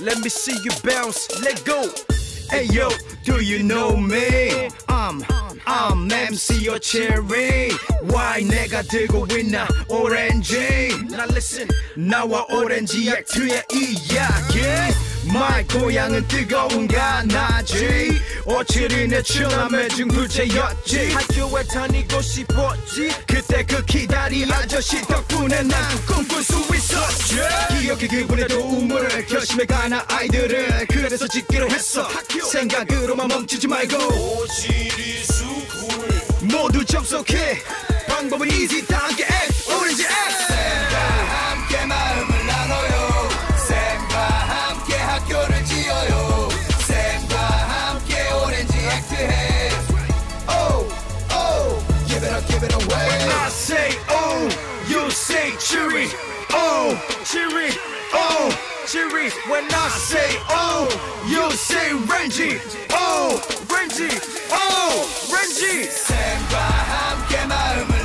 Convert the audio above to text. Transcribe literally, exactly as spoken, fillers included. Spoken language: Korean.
Let me see you bounce, let go. Hey yo, do you know me? I'm, I'm 샘오취리. Why 내가 들고 있나 오렌지. Now listen, 나와 오렌지 액트의 이야기. My 고향은 뜨거운가 나지. 오칠이 내 처남의 중불체였지. 학교에 다니고 싶었지. 그때 그 기다리 아저씨 덕분에 난 꿈꿀 수 있었지. 기억해 그분의 도움을 결심해가는 아이들을 그래서 짓기로 했어. 생각으로만 멈추지 말고 오칠이 스쿨 모두 접속해. 방법은 easy 다 함께 X 오렌지 X. 샘과 함께 마음을 나눠요. 샘과 함께 학교를 지어요. 샘과 함께 오렌지 액트해. Oh, oh, Give it up, give it away. when I say oh, you say 취리. Oh, 취리. Oh, 취리. When I say oh, you say 렌지. Oh, 렌지. Oh, 렌지. 샘과 함께 마음을